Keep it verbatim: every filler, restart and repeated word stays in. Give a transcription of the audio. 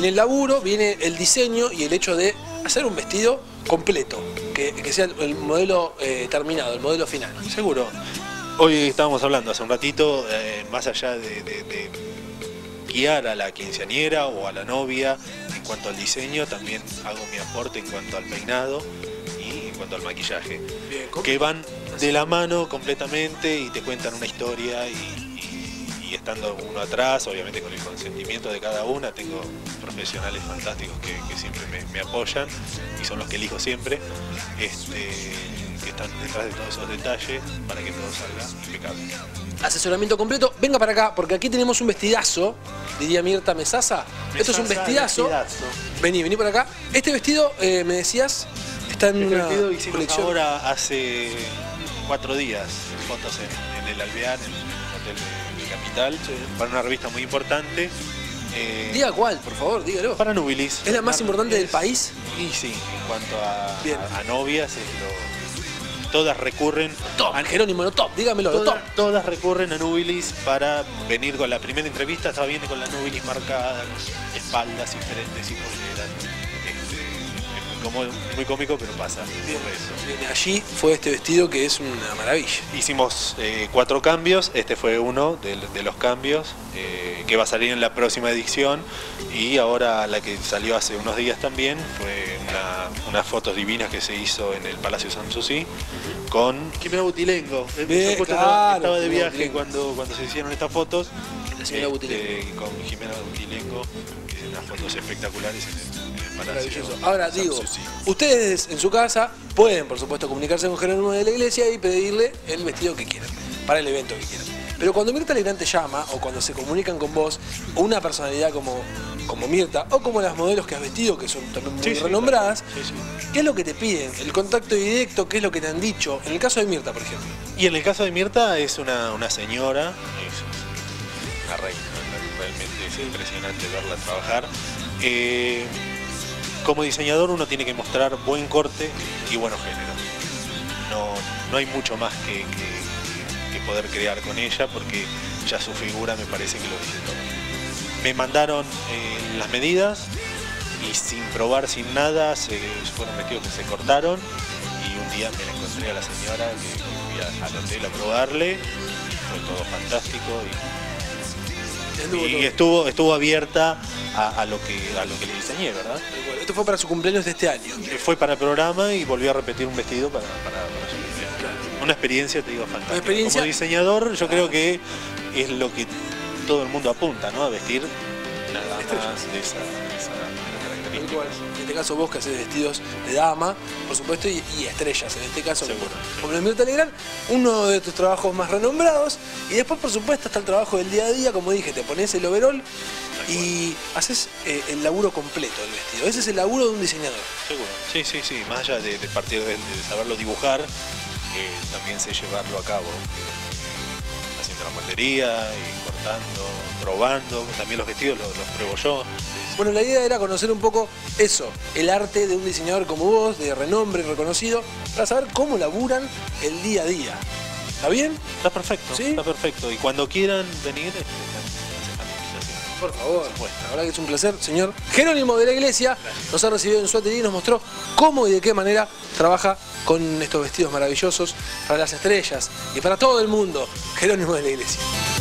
viene el laburo, viene el diseño y el hecho de hacer un vestido completo, que, que sea el, el modelo eh, terminado, el modelo final. Seguro. Hoy estábamos hablando hace un ratito, eh, más allá de, de, de guiar a la quinceañera o a la novia en cuanto al diseño, también hago mi aporte en cuanto al peinado y en cuanto al maquillaje, Bien, que van de la mano completamente y te cuentan una historia y, y, y estando uno atrás, obviamente con el consentimiento de cada una. Tengo profesionales fantásticos que, que siempre me, me apoyan y son los que elijo siempre, este, que están detrás de todos esos detalles para que todo salga impecable. Asesoramiento completo, venga para acá, porque aquí tenemos un vestidazo, diría Mirta Mesaza. Esto es un vestidazo. vestidazo. Vení, vení por acá. Este vestido, eh, me decías, está en este una vestido hicimos colección. Ahora hace cuatro días, fotos en, en el Alvear, en el hotel de, de Capital, sí, para una revista muy importante. Eh, Diga cuál, por favor, dígalo. Para Nubilis. ¿Es la más importante es, del país? Y sí, en cuanto a, a, a novias, es lo... Todas recurren... Top, a, Jerónimo, lo top, dígamelo, todas, lo top. Todas recurren a Nubilis para venir con la primera entrevista, estaba viene con la Nubilis marcada, con espaldas diferentes y polleras. Este, es muy, cómodo, muy cómico, pero pasa. Bien, eso. Bien, allí fue este vestido que es una maravilla. Hicimos eh, cuatro cambios, este fue uno de, de los cambios, eh, que va a salir en la próxima edición, y ahora la que salió hace unos días también fue una, unas fotos divinas que se hizo en el Palacio Sanssouci con Jimena Butilengo. Bien, Yo claro, estaba de viaje Butilengo. cuando, cuando se hicieron estas fotos. La señora este, Butilengo. Con Jimena Butilengo, que hicieron unas fotos espectaculares en el, en el Palacio. Ahora digo, Sanssouci. ustedes en su casa pueden, por supuesto, comunicarse con Jerónimo de la Iglesia y pedirle el vestido que quieran, para el evento que quieran. Pero cuando Mirta Legrand te llama, o cuando se comunican con vos, o una personalidad como, como Mirta, o como las modelos que has vestido, que son también muy Sí, sí, renombradas, sí, sí. ¿qué es lo que te piden? El contacto directo, ¿qué es lo que te han dicho? En el caso de Mirta, por ejemplo. Y en el caso de Mirta es una, una señora, es una reina, realmente es impresionante verla trabajar. Eh, como diseñador uno tiene que mostrar buen corte y buenos géneros. No, no hay mucho más que, que, que poder crear con ella, porque ya su figura me parece que lo dice todo. Me mandaron eh, las medidas y sin probar, sin nada, se fueron vestidos que se cortaron, y un día me la encontré a la señora que fui al hotel a probarle, y fue todo fantástico y, y estuvo, estuvo abierta a, a, lo que, a lo que le diseñé, ¿verdad? Esto fue para su cumpleaños de este año. Fue para el programa y volvió a repetir un vestido para, para, para su cumpleaños. Claro. Una experiencia, te digo, fantástica. Experiencia... Como diseñador, yo creo que es lo que todo el mundo apunta, ¿no? A vestir nada más de esa, de esa característica. En este caso vos que haces vestidos de dama, por supuesto, y, y estrellas, en este caso. Seguro. Como Mirta Legrand, uno de tus trabajos más renombrados, y después, por supuesto, está el trabajo del día a día, como dije, te pones el overol y haces eh, el laburo completo del vestido. Ese es el laburo de un diseñador. Seguro, sí, sí, sí, más allá de, de partir de, de saberlo dibujar, eh, también sé llevarlo a cabo, eh, haciendo la moldería y cortando, probando, también los vestidos los, los pruebo yo. Bueno, la idea era conocer un poco eso, el arte de un diseñador como vos, de renombre reconocido, para saber cómo laburan el día a día. ¿Está bien? Está perfecto, ¿Sí? Está perfecto. Y cuando quieran venir, este, por favor, la verdad que es un placer, señor Jerónimo de la Iglesia. Gracias. Nos ha recibido en su atelier y nos mostró cómo y de qué manera trabaja con estos vestidos maravillosos para las estrellas y para todo el mundo. Jerónimo de la Iglesia.